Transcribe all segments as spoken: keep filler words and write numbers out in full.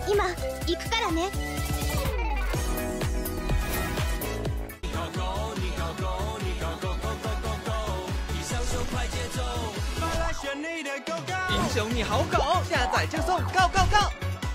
今行くからね。 英雄你好狗，下载就送，告告告！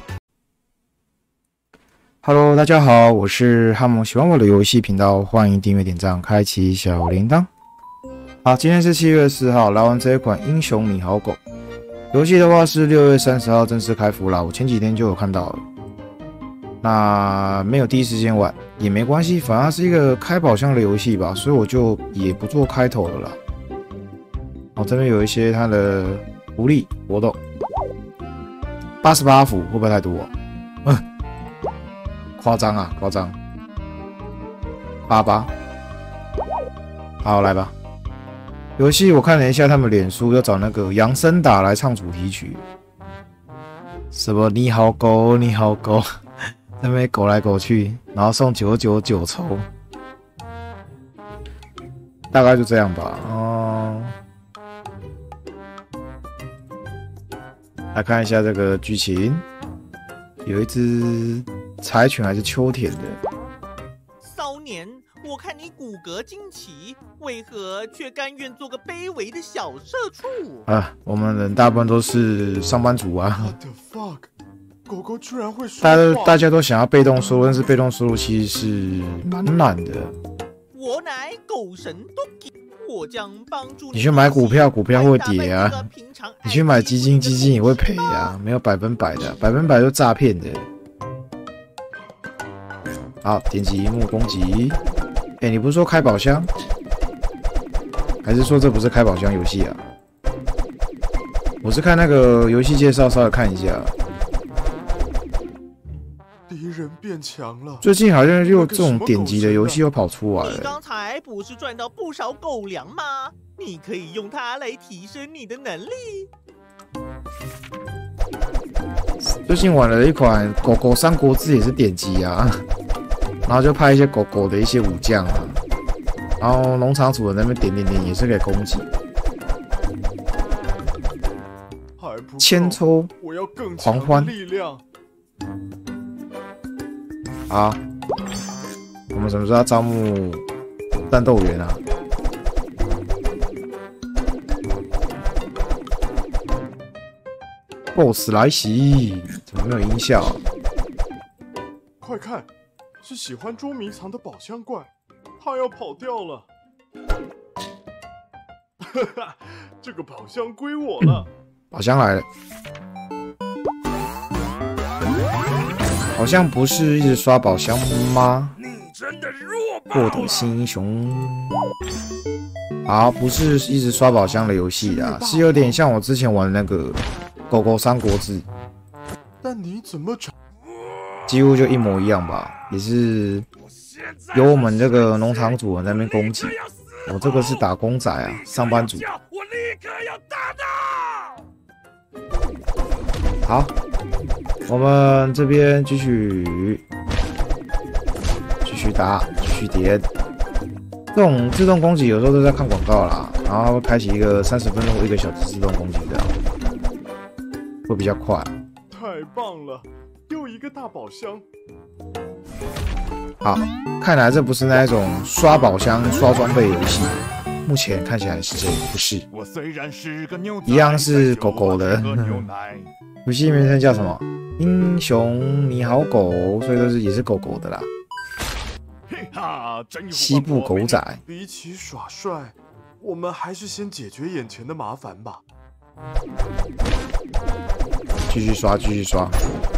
Hello， 大家好，我是哈姆，喜欢我的游戏频道，欢迎订阅、点赞、开启小铃铛。好，今天是七月四号，来玩这一款《英雄你好狗》游戏的话是六月三十号正式开服啦，我前几天就有看到了。那没有第一时间玩也没关系，反正它是一个开宝箱的游戏吧，所以我就也不做开头了啦。好，这边有一些它的福利活动，八十八伏会不会太多啊？嗯。 夸张啊，夸张！八八，好来吧。游戏我看了一下他们脸书，要找那个杨森达来唱主题曲。什么你好狗，你好狗，那边狗来狗去，然后送九九九抽，大概就这样吧。哦，来看一下这个剧情，有一只。 柴犬还是秋田的？ 骚年，我看你骨骼惊奇，为何却甘愿做个卑微的小社畜？ 啊，我们人大部分都是上班族啊。 What the fuck？ 狗狗居然会说大家大家都想要被动收入，但是被动收入其实是蛮难的。 我乃狗神 Doki， 我将帮助你。 你去买股票，股票会跌啊；你去买基金，基金也会赔啊，没有百分百的，百分百都诈骗的。 好，点击荧幕攻击。哎、欸，你不是说开宝箱？还是说这不是开宝箱游戏啊？我是看那个游戏介绍，稍微看一下。 敌人变强了。最近好像又这种点击的游戏又跑出来了。 你刚才不是赚到不少狗粮吗？你可以用它来提升你的能力。 最近玩了一款《狗狗三国志》，也是点击啊。 然后就派一些狗狗的一些武将啊，然后农场主人那边点点点也是可以攻击。千抽狂欢，好，我们什么时候要招募战斗员啊 ？boss 来袭，怎么没有音效、啊？ 快看！ 是喜欢捉迷藏的宝箱怪，他要跑掉了。哈哈，这个宝箱归我了。 宝箱来了，好像不是一直刷宝箱吗？获得新英雄。好，不是一直刷宝箱的游戏啊，是有点像我之前玩的那个《狗狗三国志》。 但你怎么找？ 几乎就一模一样吧，也是由我们这个农场主人在那边攻击。我、哦、这个是打工仔啊，上班族。 我立刻要打到。 好，我们这边继续继续打，继续点。这种自动攻击有时候都在看广告啦，然后会开启一个三十分钟或一个小时自动攻击，这样会比较快。 太棒了！ 又一个大宝箱， 好，看来这不是那一种刷宝箱、刷装备游戏。目前看起来是这个，不是。 我虽然是个牛仔， 一样是狗狗的。游戏名称叫什么？英雄你好狗，所以都是也是狗狗的啦。西部狗仔。 比起耍帅，我们还是先解决眼前的麻烦吧。 继续刷，继续刷。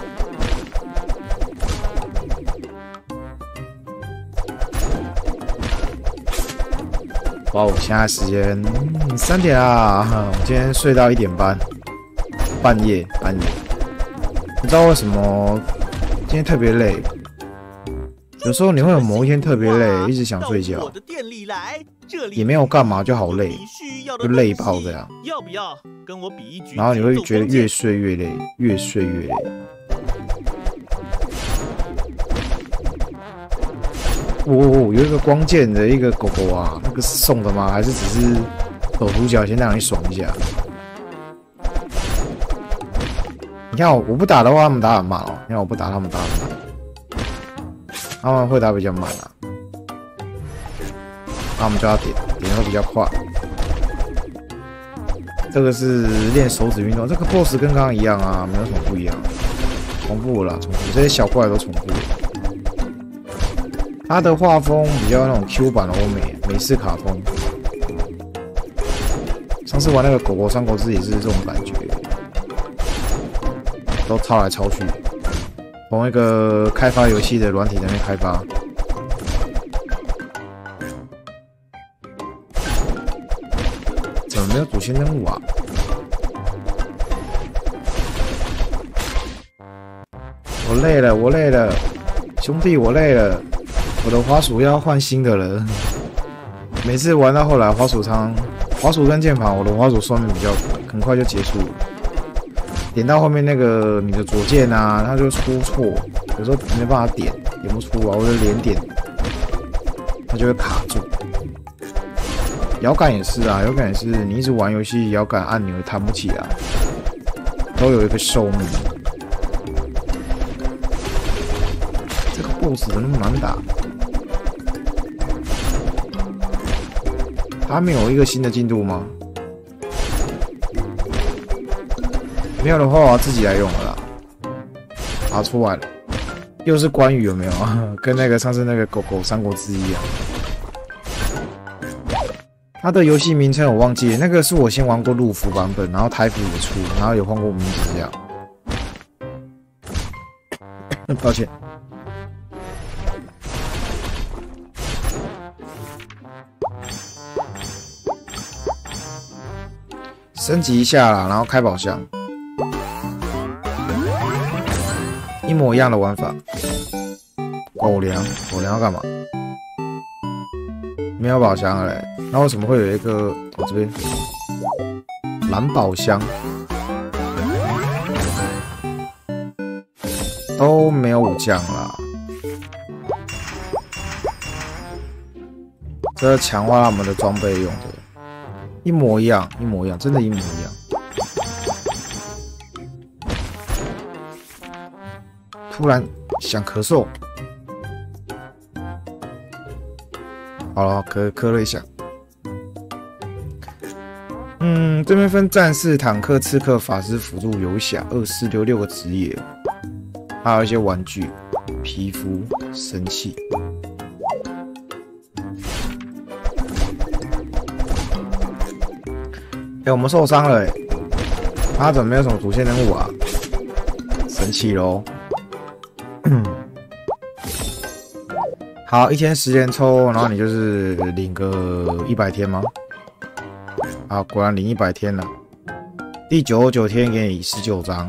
哇，我现在时间三点啊！我今天睡到一点半，半夜半夜。你知道为什么今天特别累？有时候你会有某一天特别累，一直想睡觉，也没有干嘛，就好累，就累爆这样。 要不要跟我比一局？ 然后你会觉得越睡越累，越睡越累。 哦，有一个光剑的一个狗狗啊，那个是送的吗？还是只是手涂脚先让你爽一下？ 你看我我不打的话，他们打很慢哦。你看我不打，他们打很慢，他们会打比较慢啊。那我们就要点，点会比较快。这个是练手指运动，这个 B O S S 跟刚刚一样啊，没有什么不一样，重复了啦，重复，这些小怪都重复了。它的画风比较那种 Q 版的欧美美式卡通。上次玩那个狗狗三国志也是这种感觉，都抄来抄去，同一个开发游戏的软体在那边开发。怎么没有主线任务啊？我累了，我累了，兄弟，我累了，我的滑鼠要换新的了。每次玩到后来，滑鼠仓、滑鼠跟键盘，我的滑鼠寿命比较很快就结束了。点到后面那个你的左键啊，它就出错，有时候没办法点，点不出啊，或者连点，它就会卡住。摇杆也是啊，摇杆也是，你一直玩游戏，摇杆按钮弹不起来，都有一个寿命。这个 B O S S 怎么那么难打？他没有一个新的进度吗？没有的话，我要自己来用了啦。拿出来了，又是关羽有没有？跟那个上次那个狗狗三国志一样。他的游戏名称我忘记了，那个是我先玩过陆服版本，然后台服也出，然后有换过名字这样。抱歉。升级一下啦，然后开宝箱，一模一样的玩法。狗粮，狗粮要干嘛？没有宝箱了嘞，那为什么会有一个我、哦、这边蓝宝箱都没有武将啦？这是强化他们的装备用的。一模一样，一模一样，真的，一模一样。突然想咳嗽，好了，咳咳了一下。嗯，这边分战士、坦克、刺客、法师、辅助、游侠、二四六六个职业，还有一些玩具、皮肤、神器。哎、欸，我们受伤了哎、欸，他怎么没有什么主线任务啊？生气咯。好，一天十连抽，然后你就是领个一百天吗？啊，果然领一百天了。第九十九天给你十九张，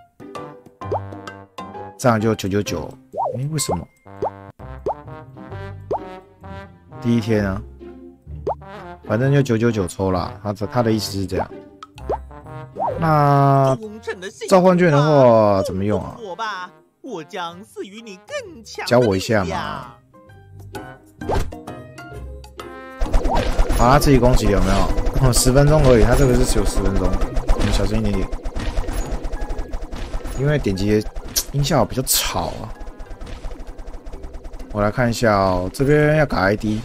这样就九九九。哎，为什么？第一天啊？反正就九九九抽啦，他的他的意思是这样。那召唤券的话怎么用啊？ 我将赐予你更强。 教我一下嘛。好，他自己攻击有没有？十分钟而已，他这个是只有十分钟，你们小心一点点，因为点击音效比较吵啊。我来看一下哦，这边要改 I D。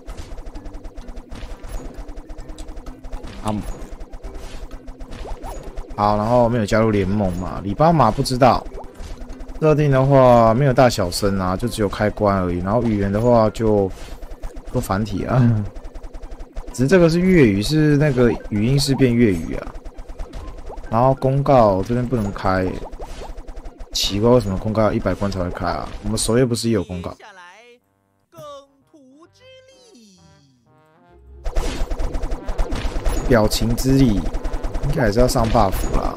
好，然后没有加入联盟嘛？里巴马不知道。设定的话没有大小声啊，就只有开关而已。然后语言的话就都繁体啊，嗯、只是这个是粤语，是那个语音是变粤语啊。然后公告这边不能开，奇怪为什么公告要一百关才会开啊？我们首页不是也有公告？表情之力应该还是要上 buff 啦，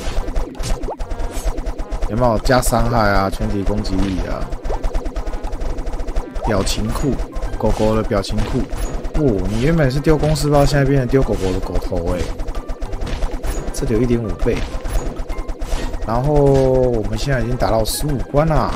有没有加伤害啊？全体攻击力啊？表情库，狗狗的表情库。哦，你原本是丢公司包，现在变成丢狗狗的狗头哎、欸，这里有 一点五倍。然后我们现在已经打到十五关啦。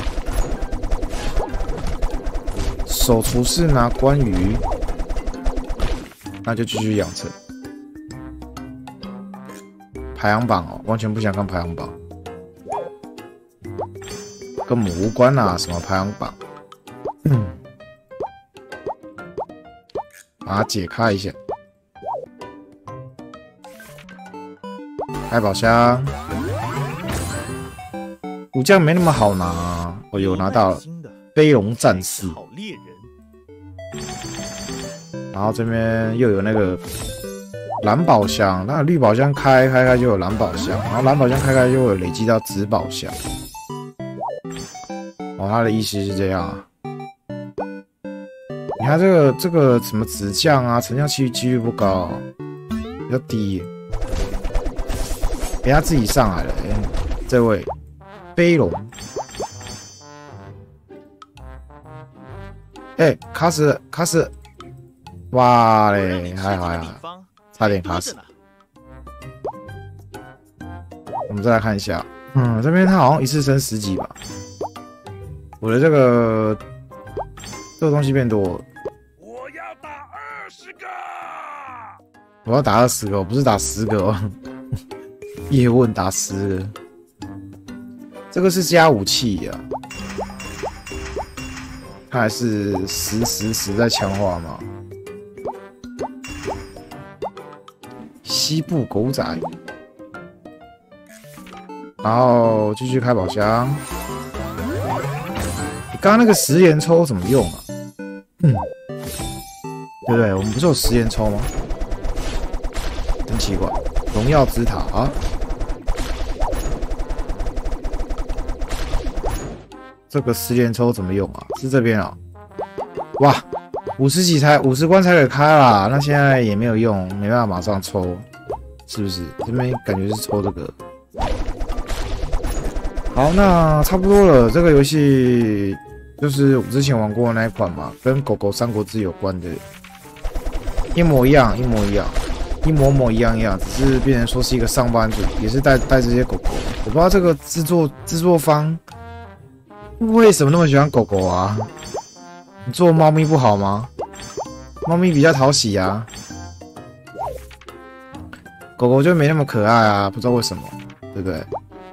手厨是拿关羽，那就继续养成。排行榜哦，完全不想看排行榜。 跟我们无关啊，什么排行榜，嗯，把它解开一下。开宝箱，武将没那么好拿、啊，我有拿到了飞龙战士。 好猎人。 然后这边又有那个蓝宝箱，那绿宝箱开开开就有蓝宝箱，然后蓝宝箱开开就有累积到紫宝箱。哦，他的意思是这样啊。你看这个这个什么紫将啊，成将几率几率不高，比较低。哎，他自己上来了，哎，这位飞龙，哎，卡死卡死，哇嘞，还好还好，差点卡死。我们再来看一下，嗯，这边他好像一次升十几吧。我的这个这个东西变多了。 我要打二十个。 我要打二十个，我不是打十个哦。叶问打十个，这个是加武器啊，看来是十十十在强化嘛。西部狗仔，然后继续开宝箱。你刚刚那个十连抽怎么用啊？嗯，对不对？我们不是有十连抽吗？真奇怪，荣耀之塔啊。这个十连抽怎么用啊？是这边啊、哦？哇，五十几才五十关才可以开啦，那现在也没有用，没办法马上抽，是不是？这边感觉是抽这个。好，那差不多了。这个游戏就是我之前玩过的那一款嘛，跟狗狗三国志有关的，一模一样，一模一样，一模模一样一样，只是变成说是一个上班族，也是带带这些狗狗。我不知道这个制作制作方。为什么那么喜欢狗狗啊？你做猫咪不好吗？猫咪比较讨喜啊，狗狗就没那么可爱啊，不知道为什么，对不对？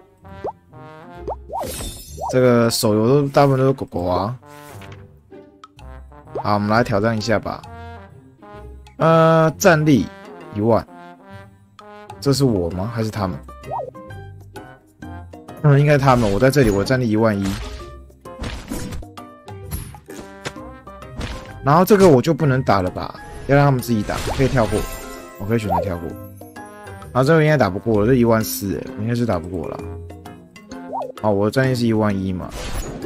这个手游都大部分都是狗狗啊。好，我们来挑战一下吧。呃，战力一万，这是我吗？还是他们？嗯，应该是他们。我在这里，我战力一万一。然后这个我就不能打了吧？要让他们自己打，可以跳过，我可以选择跳过。然后这个应该打不过了，这一万四哎，我应该是打不过了。好，我的战力是一万一嘛，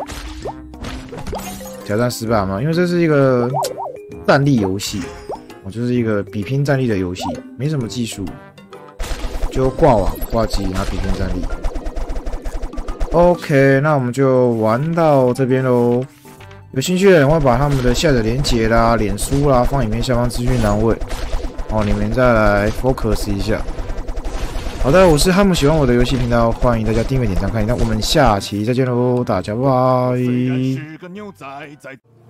挑战失败嘛，因为这是一个战力游戏，我就是一个比拼战力的游戏，没什么技术，就挂网挂机，然后比拼战力。OK， 那我们就玩到这边喽。有兴趣的人会把他们的下载连结啦、脸书啦放影片下方资讯栏位，哦，你们再来 focus 一下。好的，我是汉姆，喜欢我的游戏频道，欢迎大家订阅、点赞、看一下。我们下期再见喽，大家拜拜。 虽然是个牛仔在